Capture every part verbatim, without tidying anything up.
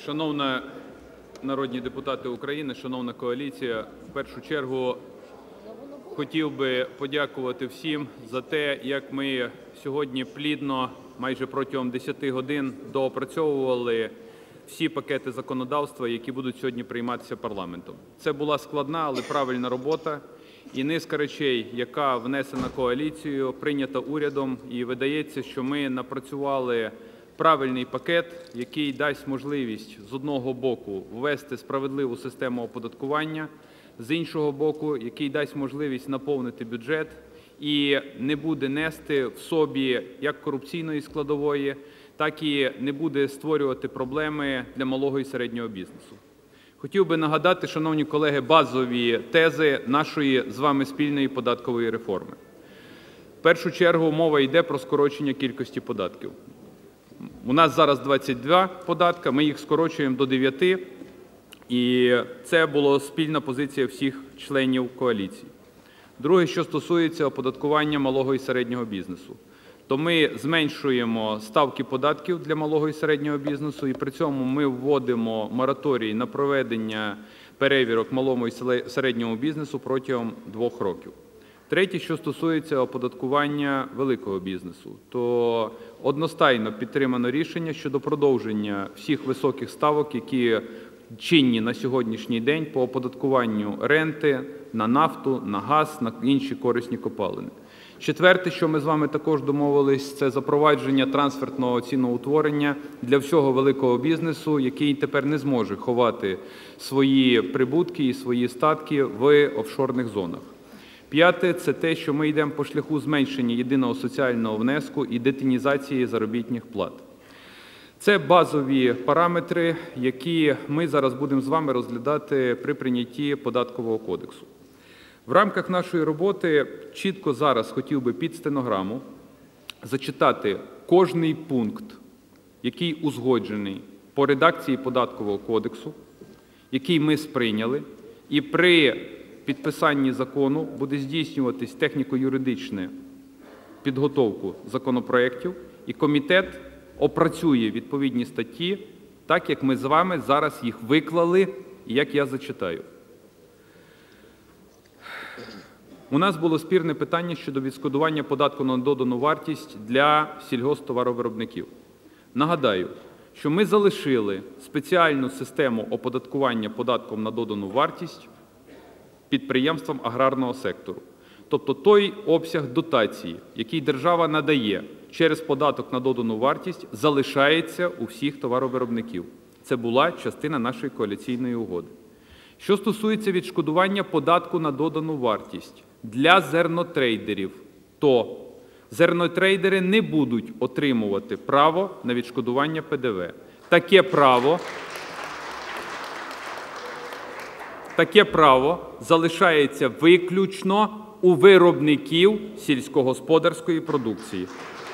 Шановні народні депутати України, шановна коаліція, в першу чергу хотів би подякувати всім за те, як ми сьогодні плідно, майже протягом десяти годин, доопрацьовували всі пакети законодавства, які будуть сьогодні прийматися парламентом. Це була складна, але правильна робота. І низка речей, яка внесена коаліцією, прийнята урядом, і видається, що ми напрацювали правильний пакет, який дасть можливість, з одного боку, ввести справедливу систему оподаткування, з іншого боку, який дасть можливість наповнити бюджет і не буде нести в собі як корупційної складової, так і не буде створювати проблеми для малого і середнього бізнесу. Хотів би нагадати, шановні колеги, базові тези нашої з вами спільної податкової реформи. В першу чергу мова йде про скорочення кількості податків. У нас зараз двадцять два податки, ми їх скорочуємо до дев'яти, і це була спільна позиція всіх членів коаліції. Друге, що стосується оподаткування малого і середнього бізнесу, то ми зменшуємо ставки податків для малого і середнього бізнесу, і при цьому ми вводимо мораторій на проведення перевірок малому і середньому бізнесу протягом двох років. Третє, що стосується оподаткування великого бізнесу, то одностайно підтримано рішення щодо продовження всіх високих ставок, які чинні на сьогоднішній день по оподаткуванню ренти на нафту, на газ, на інші корисні копалини. Четверте, що ми з вами також домовились, це запровадження трансфертного ціноутворення для всього великого бізнесу, який тепер не зможе ховати свої прибутки і свої статки в офшорних зонах. П'яте – це те, що ми йдемо по шляху зменшення єдиного соціального внеску і детінізації заробітних плат. Це базові параметри, які ми зараз будемо з вами розглядати при прийнятті Податкового кодексу. В рамках нашої роботи чітко зараз хотів би під стенограму зачитати кожний пункт, який узгоджений по редакції Податкового кодексу, який ми сприйняли, і при підписанні закону буде здійснюватись техніко-юридична підготовку законопроєктів, і комітет опрацює відповідні статті, так як ми з вами зараз їх виклали, і як я зачитаю. У нас було спірне питання щодо відшкодування податку на додану вартість для сільгосптоваровиробників. Нагадаю, що ми залишили спеціальну систему оподаткування податком на додану вартість підприємствам аграрного сектору. Тобто той обсяг дотації, який держава надає через податок на додану вартість, залишається у всіх товаровиробників. Це була частина нашої коаліційної угоди. Що стосується відшкодування податку на додану вартість для зернотрейдерів, то зернотрейдери не будуть отримувати право на відшкодування Пе Де Ве. Таке право, таке право залишається виключно у виробників сільськогосподарської продукції.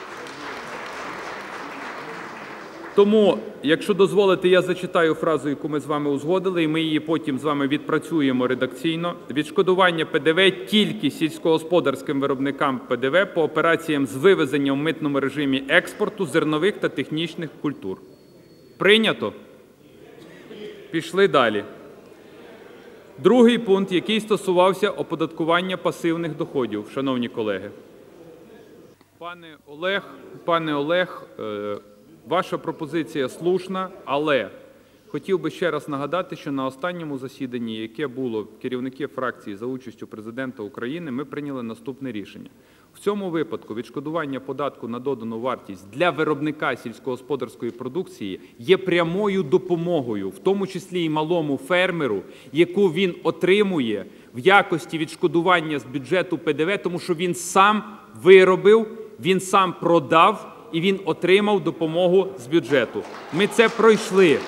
Тому, якщо дозволите, я зачитаю фразу, яку ми з вами узгодили, і ми її потім з вами відпрацюємо редакційно. Відшкодування Пе Де Ве тільки сільськогосподарським виробникам Пе Де Ве по операціям з вивезення в митному режимі експорту зернових та технічних культур. Прийнято? Пішли далі. Другий пункт, який стосувався оподаткування пасивних доходів, шановні колеги. Пане Олег, пане Олег, ваша пропозиція слушна, але хотів би ще раз нагадати, що на останньому засіданні, яке було керівників фракції за участю Президента України, ми прийняли наступне рішення. В цьому випадку відшкодування податку на додану вартість для виробника сільськогосподарської продукції є прямою допомогою, в тому числі і малому фермеру, яку він отримує в якості відшкодування з бюджету Пе Де Ве, тому що він сам виробив, він сам продав, і він отримав допомогу з бюджету. Ми це пройшли.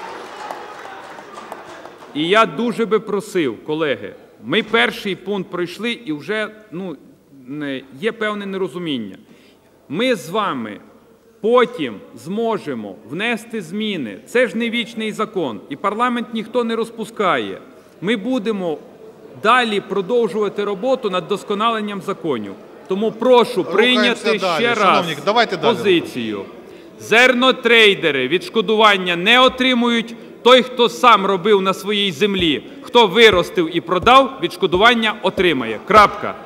І я дуже би просив, колеги, ми перший пункт пройшли і вже ну, є певне нерозуміння. Ми з вами потім зможемо внести зміни. Це ж не вічний закон, і парламент ніхто не розпускає. Ми будемо далі продовжувати роботу над вдосконаленням законів. Тому прошу прийняти ще раз позицію. Зернотрейдери відшкодування не отримують. Той, хто сам робив на своїй землі, хто виростив і продав, відшкодування отримає. Крапка.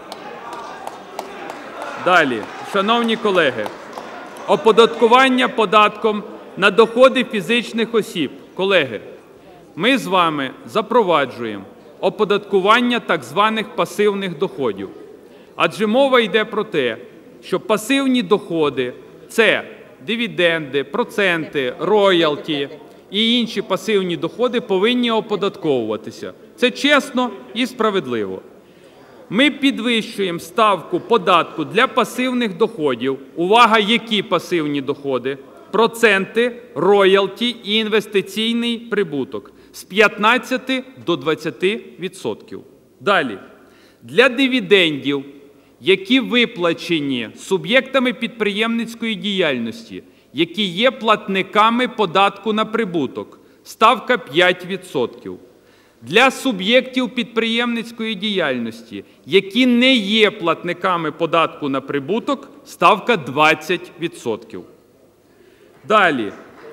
Далі, шановні колеги, оподаткування податком на доходи фізичних осіб. Колеги, ми з вами запроваджуємо оподаткування так званих пасивних доходів. Адже мова йде про те, що пасивні доходи – це дивіденди, проценти, роялті і інші пасивні доходи повинні оподатковуватися. Це чесно і справедливо. Ми підвищуємо ставку податку для пасивних доходів. Увага, які пасивні доходи? Проценти, роялті і інвестиційний прибуток з п'ятнадцяти до двадцяти відсотків. Далі. Для дивідендів, які виплачені суб'єктами підприємницької діяльності, які є платниками податку на прибуток, ставка п'ять відсотків. Для суб'єктів підприємницької діяльності, які не є платниками податку на прибуток, ставка двадцять відсотків. Далі.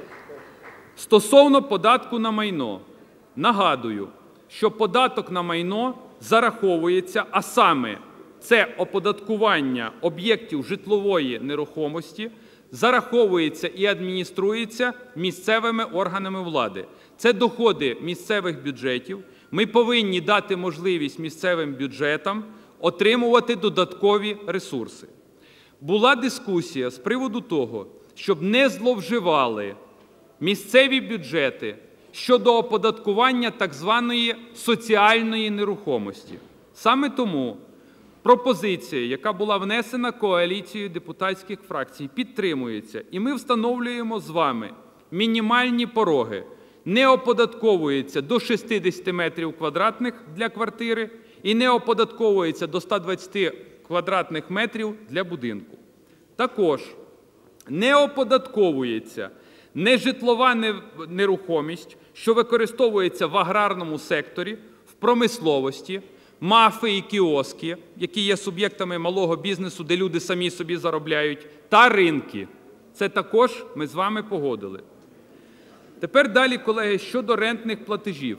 Стосовно податку на майно. Нагадую, що податок на майно зараховується, а саме це оподаткування об'єктів житлової нерухомості, зараховується і адмініструється місцевими органами влади. Це доходи місцевих бюджетів. Ми повинні дати можливість місцевим бюджетам отримувати додаткові ресурси. Була дискусія з приводу того, щоб не зловживали місцеві бюджети щодо оподаткування так званої соціальної нерухомості. Саме тому пропозиція, яка була внесена коаліцією депутатських фракцій, підтримується. І ми встановлюємо з вами мінімальні пороги. Не оподатковується до шістдесяти метрів квадратних для квартири і не оподатковується до ста двадцяти квадратних метрів для будинку. Також не оподатковується нежитлова нерухомість, що використовується в аграрному секторі, в промисловості, МАФи і кіоски, які є суб'єктами малого бізнесу, де люди самі собі заробляють, та ринки. Це також ми з вами погодили. Тепер далі, колеги, щодо рентних платежів.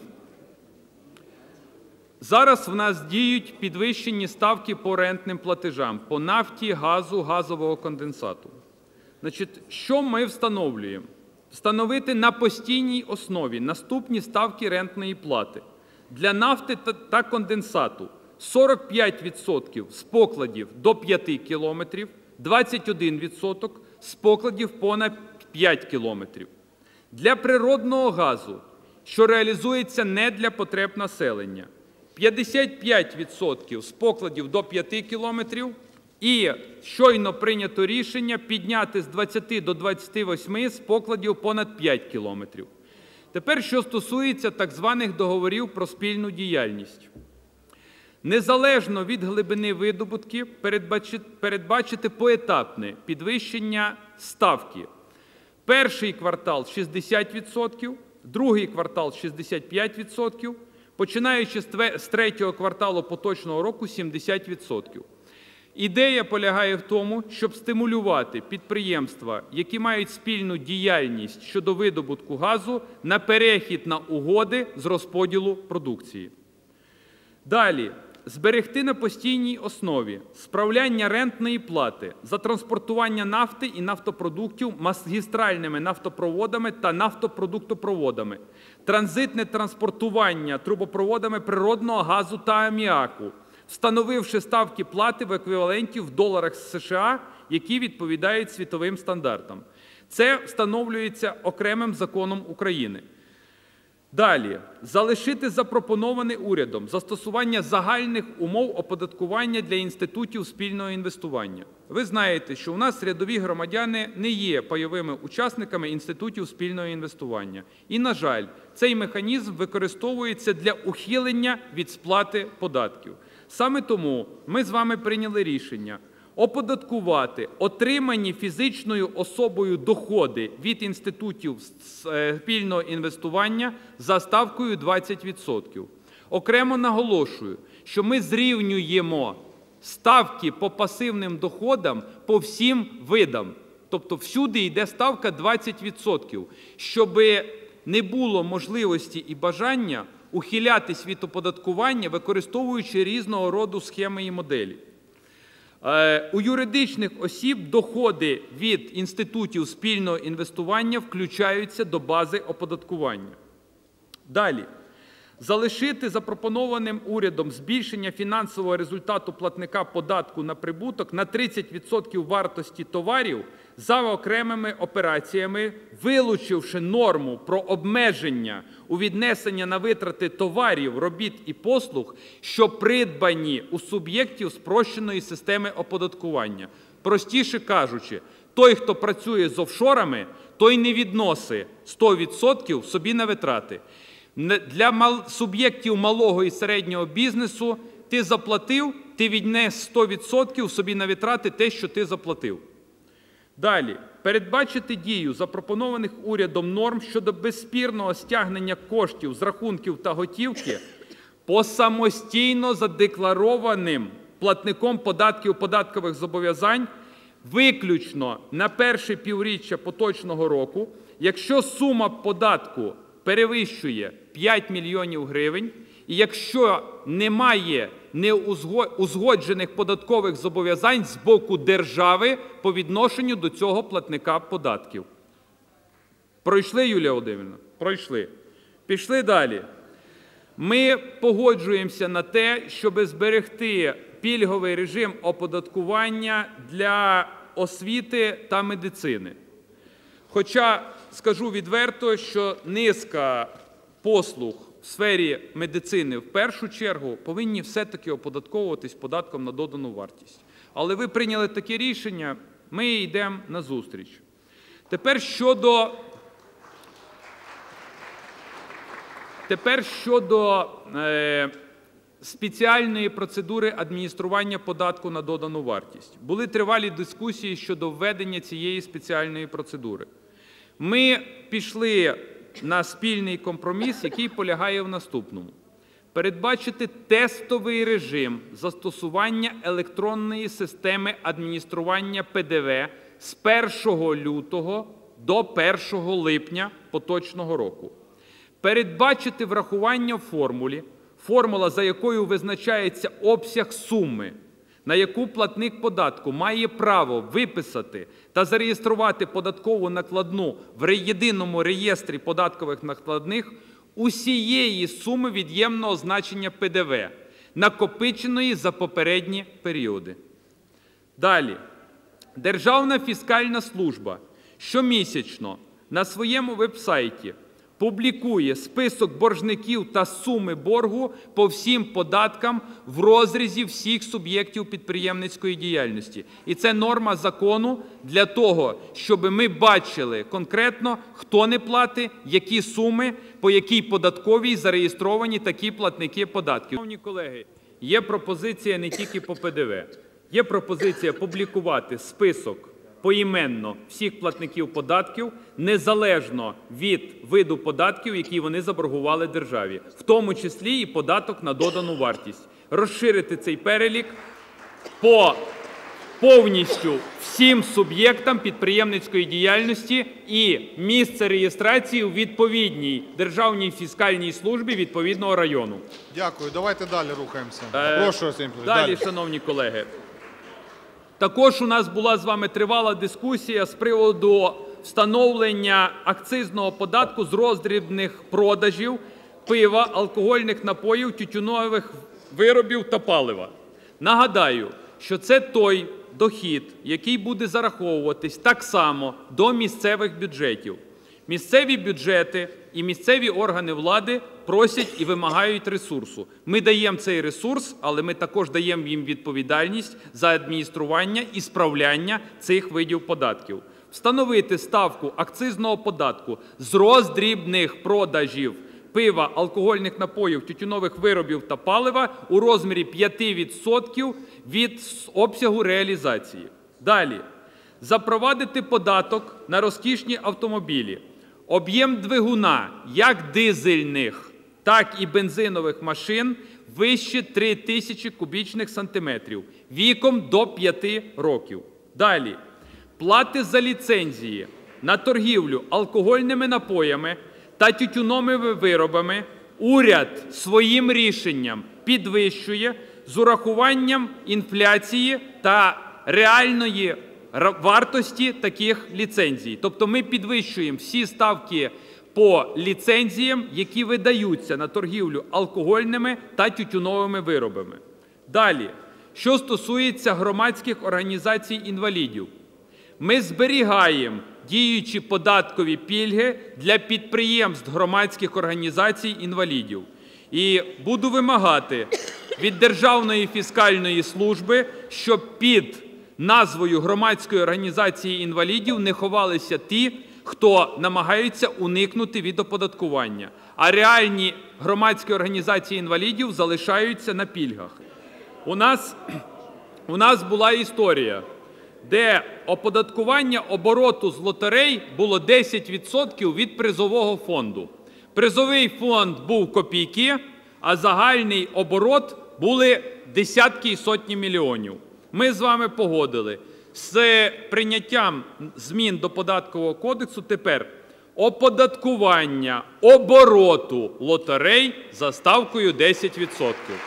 Зараз в нас діють підвищені ставки по рентним платежам, по нафті, газу, газового конденсату. Значить, що ми встановлюємо? Встановити на постійній основі наступні ставки рентної плати. Для нафти та конденсату сорок п'ять відсотків з покладів до п'яти кілометрів, двадцять один відсоток з покладів понад п'ять кілометрів. Для природного газу, що реалізується не для потреб населення, п'ятдесят п'ять відсотків з покладів до п'яти кілометрів і щойно прийнято рішення підняти з двадцяти до двадцяти восьми з покладів понад п'ять кілометрів. Тепер, що стосується так званих договорів про спільну діяльність. Незалежно від глибини видобутки передбачити поетапне підвищення ставки. Перший квартал – шістдесят відсотків, другий квартал – шістдесят п'ять відсотків, починаючи з третього кварталу поточного року – сімдесят відсотків. Ідея полягає в тому, щоб стимулювати підприємства, які мають спільну діяльність щодо видобутку газу, на перехід на угоди з розподілу продукції. Далі. Зберегти на постійній основі справляння рентної плати за транспортування нафти і нафтопродуктів магістральними нафтопроводами та нафтопродуктопроводами, транзитне транспортування трубопроводами природного газу та аміаку, встановивши ставки плати в еквіваленті в доларах США, які відповідають світовим стандартам. Це встановлюється окремим законом України. Далі. Залишити запропоноване урядом застосування загальних умов оподаткування для інститутів спільного інвестування. Ви знаєте, що у нас рядові громадяни не є пайовими учасниками інститутів спільного інвестування. І, на жаль, цей механізм використовується для ухилення від сплати податків. Саме тому ми з вами прийняли рішення оподаткувати отримані фізичною особою доходи від інститутів спільного інвестування за ставкою двадцять відсотків. Окремо наголошую, що ми зрівнюємо ставки по пасивним доходам по всім видам. Тобто всюди йде ставка двадцять відсотків, щоб не було можливості і бажання ухилятись від оподаткування, використовуючи різного роду схеми і моделі. У юридичних осіб доходи від інститутів спільного інвестування включаються до бази оподаткування. Далі. Залишити запропонованим урядом збільшення фінансового результату платника податку на прибуток на тридцять відсотків вартості товарів за окремими операціями, вилучивши норму про обмеження у віднесення на витрати товарів, робіт і послуг, що придбані у суб'єктів спрощеної системи оподаткування. Простіше кажучи, той, хто працює з офшорами, той не відносить сто відсотків собі на витрати. Для суб'єктів малого і середнього бізнесу ти заплатив, ти віднес сто відсотків собі на витрати те, що ти заплатив. Далі. Передбачити дію запропонованих урядом норм щодо безспірного стягнення коштів з рахунків та готівки по самостійно задекларованим платником податків податкових зобов'язань виключно на перше півріччя поточного року, якщо сума податку перевищує п'ять мільйонів гривень, і якщо немає неузгоджених податкових зобов'язань з боку держави по відношенню до цього платника податків. Пройшли, Юлія Володимирівна? Пройшли. Пішли далі. Ми погоджуємося на те, щоб зберегти пільговий режим оподаткування для освіти та медицини. Хоча, скажу відверто, що низка послуг в сфері медицини в першу чергу повинні все-таки оподатковуватись податком на додану вартість. Але ви прийняли таке рішення, ми йдемо назустріч. Тепер щодо, тепер щодо е, спеціальної процедури адміністрування податку на додану вартість. Були тривалі дискусії щодо введення цієї спеціальної процедури. Ми пішли на спільний компроміс, який полягає в наступному. Передбачити тестовий режим застосування електронної системи адміністрування Пе Де Ве з першого лютого до першого липня поточного року. Передбачити врахування в формулі, формула, за якою визначається обсяг суми, на яку платник податку має право виписати та зареєструвати податкову накладну в єдиному реєстрі податкових накладних усієї суми від'ємного значення Пе Де Ве, накопиченої за попередні періоди. Далі. Державна фіскальна служба щомісячно на своєму веб-сайті публікує список боржників та суми боргу по всім податкам в розрізі всіх суб'єктів підприємницької діяльності. І це норма закону для того, щоб ми бачили конкретно, хто не платить, які суми, по якій податковій зареєстровані такі платники податків. Шановні колеги, є пропозиція не тільки по Пе Де Ве. Є пропозиція публікувати список поіменно всіх платників податків, незалежно від виду податків, які вони заборгували державі, в тому числі і податок на додану вартість. Розширити цей перелік по повністю всім суб'єктам підприємницької діяльності і місце реєстрації у відповідній Державній фіскальній службі відповідного району. Дякую. Давайте далі рухаємося. Е, Прошу, Арсеній Петрович, далі, далі. шановні колеги. Також у нас була з вами тривала дискусія з приводу встановлення акцизного податку з роздрібних продажів пива, алкогольних напоїв, тютюнових виробів та палива. Нагадаю, що це той дохід, який буде зараховуватись так само до місцевих бюджетів. Місцеві бюджети і місцеві органи влади просять і вимагають ресурсу. Ми даємо цей ресурс, але ми також даємо їм відповідальність за адміністрування і справляння цих видів податків. Встановити ставку акцизного податку з роздрібних продажів пива, алкогольних напоїв, тютюнових виробів та палива у розмірі п'ять відсотків від обсягу реалізації. Далі. Запровадити податок на розкішні автомобілі. Об'єм двигуна як дизельних, так і бензинових машин вище три тисячі кубічних сантиметрів, віком до п'яти років. Далі. плати за ліцензії на торгівлю алкогольними напоями та тютюновими виробами уряд своїм рішенням підвищує з урахуванням інфляції та реальної вартості таких ліцензій. Тобто ми підвищуємо всі ставки по ліцензіям, які видаються на торгівлю алкогольними та тютюновими виробами. Далі, що стосується громадських організацій інвалідів. Ми зберігаємо діючі податкові пільги для підприємств громадських організацій інвалідів. І буду вимагати від Державної фіскальної служби, щоб під назвою громадської організації інвалідів не ховалися ті, хто намагаються уникнути від оподаткування, а реальні громадські організації інвалідів залишаються на пільгах. У нас, у нас була історія, де оподаткування обороту з лотерей було десять відсотків від призового фонду. Призовий фонд був копійки, а загальний оборот були десятки і сотні мільйонів. Ми з вами погодили. З прийняттям змін до Податкового кодексу тепер оподаткування обороту лотерей за ставкою десять відсотків.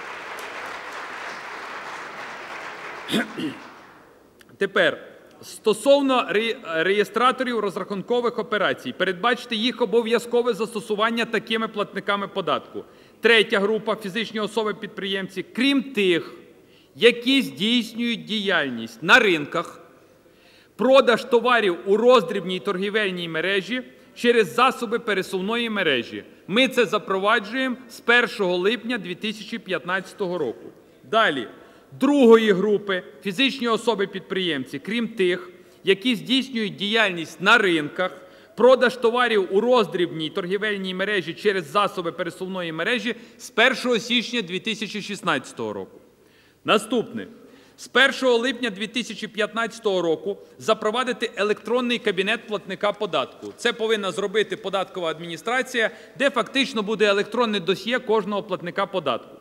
Тепер, стосовно реєстраторів розрахункових операцій, передбачити їх обов'язкове застосування такими платниками податку. Третя група – фізичні особи-підприємці, крім тих, які здійснюють діяльність на ринках, продаж товарів у роздрібній торгівельній мережі через засоби пересувної мережі. Ми це запроваджуємо з першого липня дві тисячі п'ятнадцятого року. Далі. Другої групи – фізичні особи-підприємці, крім тих, які здійснюють діяльність на ринках, продаж товарів у роздрібній торгівельній мережі через засоби пересувної мережі з першого січня дві тисячі шістнадцятого року. Наступне. З першого липня дві тисячі п'ятнадцятого року запровадити електронний кабінет платника податку. Це повинна зробити податкова адміністрація, де фактично буде електронне досьє кожного платника податку.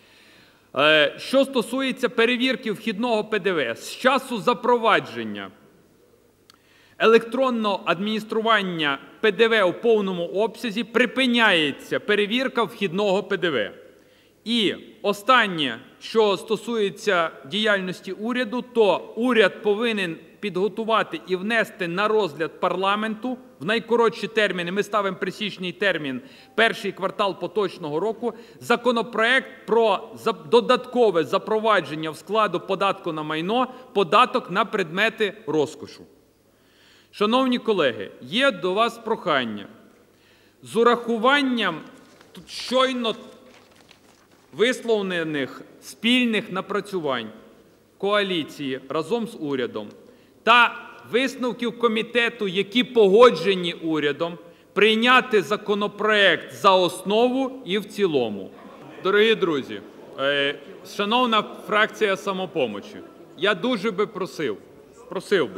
Що стосується перевірки вхідного Пе Де Ве, з часу запровадження електронного адміністрування Пе Де Ве у повному обсязі припиняється перевірка вхідного Пе Де Ве. І останнє, що стосується діяльності уряду, то уряд повинен підготувати і внести на розгляд парламенту в найкоротші терміни, ми ставимо присічний термін, перший квартал поточного року, законопроект про додаткове запровадження в складу податку на майно податок на предмети розкошу. Шановні колеги, є до вас прохання. З урахуванням тут щойно висловлених спільних напрацювань коаліції разом з урядом та висновків комітету, які погоджені урядом, прийняти законопроект за основу і в цілому. Дорогі друзі, шановна фракція "Самопомочі", я дуже би просив, просив би,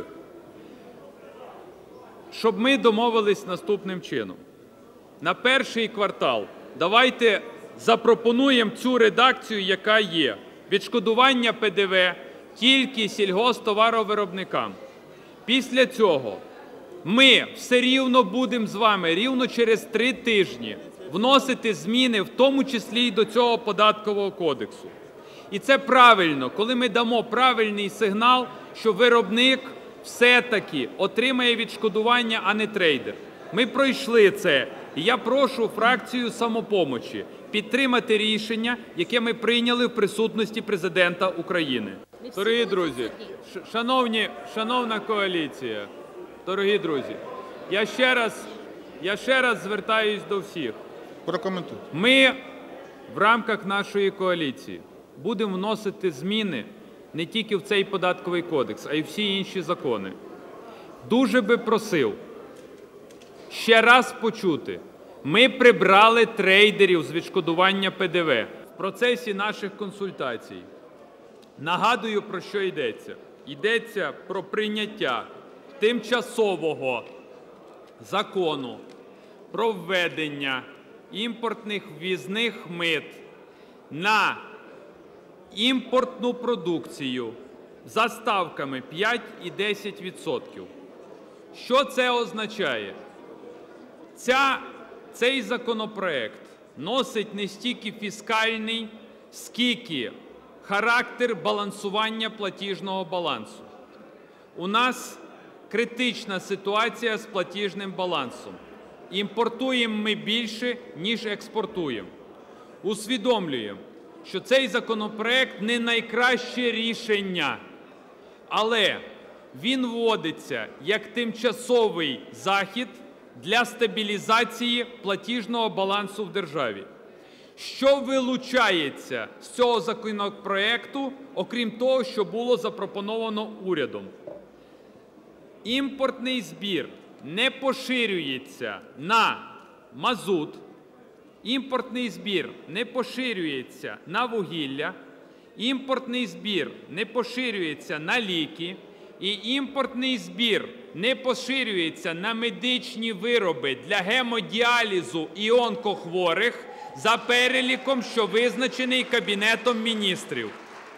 щоб ми домовились наступним чином. На перший квартал давайте запропонуємо цю редакцію, яка є. Відшкодування Пе Де Ве тільки сільгосптоваровиробникам. Після цього ми все рівно будемо з вами рівно через три тижні вносити зміни, в тому числі і до цього Податкового кодексу. І це правильно, коли ми дамо правильний сигнал, що виробник все-таки отримає відшкодування, а не трейдер. Ми пройшли це. І я прошу фракцію "Самопомочі" підтримати рішення, яке ми прийняли в присутності Президента України. Дорогі друзі, шановні, шановна коаліція, дорогі друзі, я ще раз, я ще раз звертаюсь до всіх. Прокоментуй. Ми в рамках нашої коаліції будемо вносити зміни не тільки в цей Податковий кодекс, а й всі інші закони. Дуже би просив ще раз почути, ми прибрали трейдерів з відшкодування Пе Де Ве в процесі наших консультацій. Нагадую, про що йдеться. Йдеться про прийняття тимчасового закону про введення імпортних ввізних мит на імпортну продукцію за ставками п'ять і десять відсотків. Що це означає? Ця, цей законопроект носить не стільки фіскальний, скільки характер балансування платіжного балансу. У нас критична ситуація з платіжним балансом. Імпортуємо ми більше, ніж експортуємо. Усвідомлюємо, що цей законопроект не найкраще рішення, але він вводиться як тимчасовий захід для стабілізації платіжного балансу в державі. Що вилучається з цього законопроекту, окрім того, що було запропоновано урядом? Імпортний збір не поширюється на мазут, імпортний збір не поширюється на вугілля, імпортний збір не поширюється на ліки і імпортний збір не поширюється на медичні вироби для гемодіалізу і онкохворих за переліком, що визначений Кабінетом Міністрів.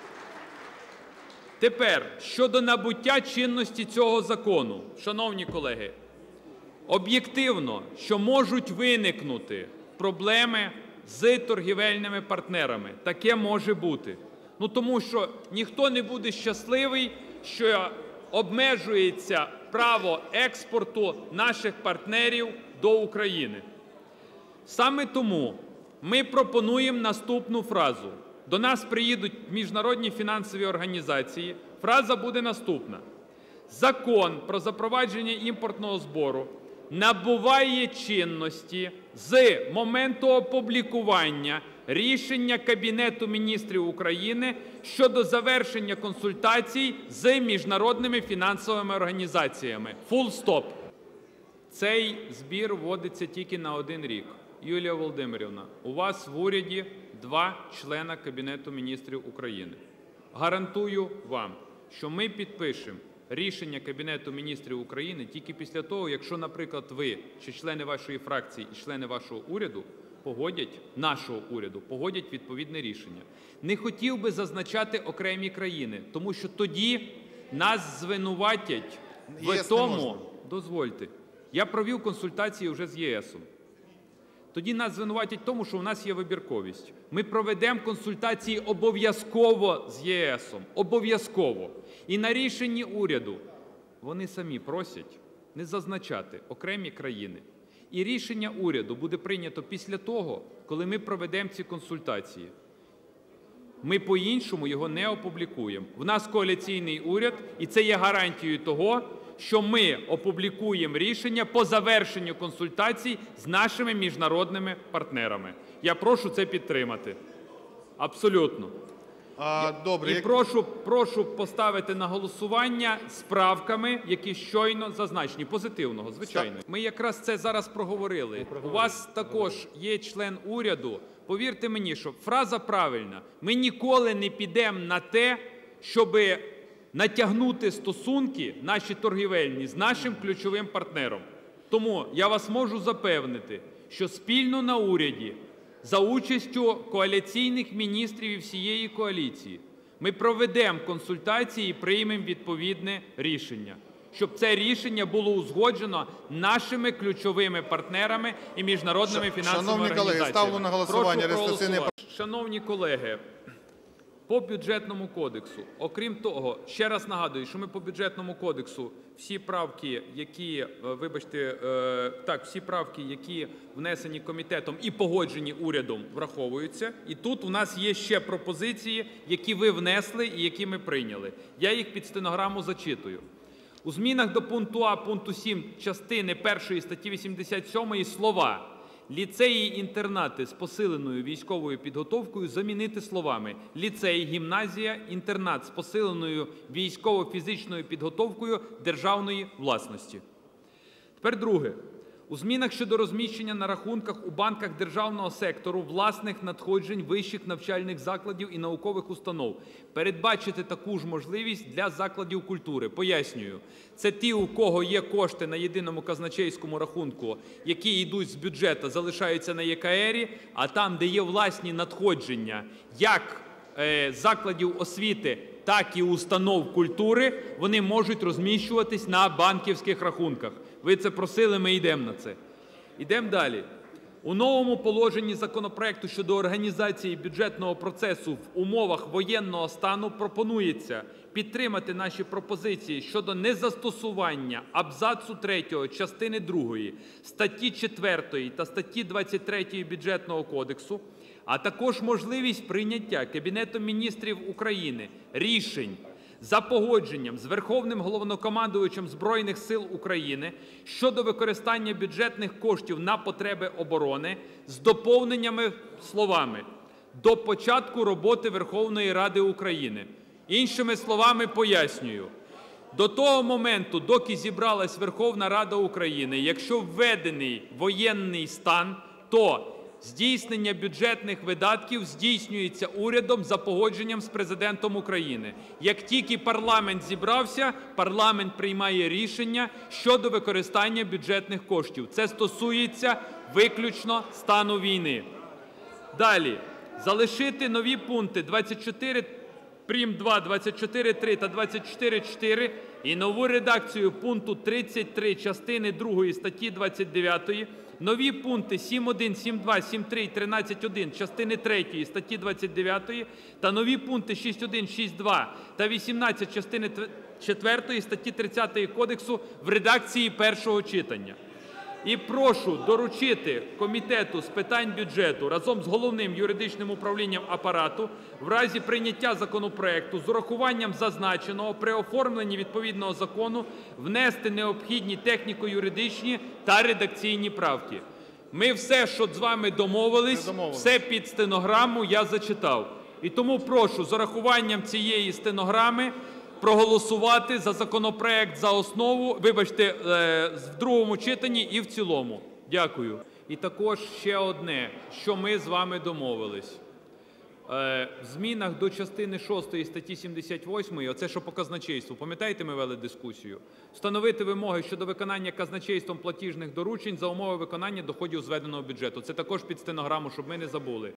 Тепер, щодо набуття чинності цього закону. Шановні колеги, об'єктивно, що можуть виникнути проблеми з торгівельними партнерами. Таке може бути. Ну, тому що ніхто не буде щасливий, що обмежується право експорту наших партнерів до України. Саме тому ми пропонуємо наступну фразу. До нас приїдуть міжнародні фінансові організації. Фраза буде наступна. Закон про запровадження імпортного збору набуває чинності з моменту опублікування рішення Кабінету Міністрів України щодо завершення консультацій з міжнародними фінансовими організаціями. Фул стоп. Цей збір вводиться тільки на один рік. Юлія Володимирівна, у вас в уряді два члена Кабінету Міністрів України. Гарантую вам, що ми підпишемо рішення Кабінету Міністрів України тільки після того, якщо, наприклад, ви чи члени вашої фракції і члени вашого уряду погодять, нашого уряду, погодять відповідне рішення. Не хотів би зазначати окремі країни, тому що тоді нас звинуватять в тому, дозвольте, я провів консультації вже з ЄСом. Тоді нас звинуватять в тому, що у нас є вибірковість. Ми проведемо консультації обов'язково з ЄСом. Обов'язково. І на рішенні уряду вони самі просять не зазначати окремі країни. І рішення уряду буде прийнято після того, коли ми проведемо ці консультації. Ми по-іншому його не опублікуємо. В нас коаліційний уряд, і це є гарантією того, що ми опублікуємо рішення по завершенню консультацій з нашими міжнародними партнерами. Я прошу це підтримати. Абсолютно. А, добре. І як- прошу, прошу поставити на голосування з правками, які щойно зазначені. Позитивного, звичайно. Ми якраз це зараз проговорили. У вас також є член уряду. Повірте мені, що фраза правильна. Ми ніколи не підемо на те, щоби натягнути стосунки наші торгівельні з нашим ключовим партнером. Тому я вас можу запевнити, що спільно на уряді за участю коаліційних міністрів і всієї коаліції ми проведемо консультації і приймемо відповідне рішення, щоб це рішення було узгоджено нашими ключовими партнерами і міжнародними Ш- фінансовими шановні колеги, організаціями. ставлю на голосування Прошу реєстраційний проголосувати. Шановні колеги, по Бюджетному кодексу, окрім того, ще раз нагадую, що ми по Бюджетному кодексу всі правки, які, е, вибачте, е, так, всі правки, які внесені комітетом і погоджені урядом, враховуються. І тут у нас є ще пропозиції, які ви внесли і які ми прийняли. Я їх під стенограму зачитую. У змінах до пункту А пункту сім частини першої статті вісімдесят сьомої слова «ліцеї-інтернати з посиленою військовою підготовкою» замінити словами «ліцей, гімназія, інтернат з посиленою військово-фізичною підготовкою державної власності». Тепер друге. У змінах щодо розміщення на рахунках у банках державного сектору власних надходжень вищих навчальних закладів і наукових установ передбачити таку ж можливість для закладів культури. Пояснюю. Це ті, у кого є кошти на єдиному казначейському рахунку, які йдуть з бюджету, залишаються на ЄКРі, а там, де є власні надходження, як е, закладів освіти, так і установ культури, вони можуть розміщуватись на банківських рахунках. Ви це просили, ми йдемо на це. Йдемо далі. У новому положенні законопроекту щодо організації бюджетного процесу в умовах воєнного стану пропонується підтримати наші пропозиції щодо незастосування абзацу третього частини другої статті четвертої та статті двадцять третьої Бюджетного кодексу, а також можливість прийняття Кабінетом Міністрів України рішень за погодженням з Верховним Головнокомандувачем Збройних Сил України щодо використання бюджетних коштів на потреби оборони з доповненнями словами «до початку роботи Верховної Ради України». Іншими словами пояснюю. До того моменту, доки зібралась Верховна Рада України, якщо введений воєнний стан, то здійснення бюджетних видатків здійснюється урядом за погодженням з Президентом України. Як тільки парламент зібрався, парламент приймає рішення щодо використання бюджетних коштів. Це стосується виключно стану війни. Далі. Залишити нові пункти двадцять чотири прим. два, двадцять чотири три та двадцять чотири чотири і нову редакцію пункту тридцять три частини другої статті двадцять дев'ятої, нові пункти сім один, сім два, сім три і тринадцять один частини третьої статті двадцять дев'ятої та нові пункти шість один, шість два та вісімнадцять частини четвертої статті тридцятої Кодексу в редакції першого читання. І прошу доручити Комітету з питань бюджету разом з Головним юридичним управлінням Апарату в разі прийняття законопроекту з урахуванням зазначеного при оформленні відповідного закону внести необхідні техніко-юридичні та редакційні правки. Ми все, що з вами домовились, домовились. все під стенограму я зачитав. І тому прошу з урахуванням цієї стенограми проголосувати за законопроект за основу, вибачте, в другому читанні і в цілому. Дякую. І також ще одне, що ми з вами домовились. В змінах до частини шостої статті сімдесят восьмої, оце що по казначейству, пам'ятаєте, ми вели дискусію? Встановити вимоги щодо виконання казначейством платіжних доручень за умови виконання доходів зведеного бюджету. Це також під стенограму, щоб ми не забули.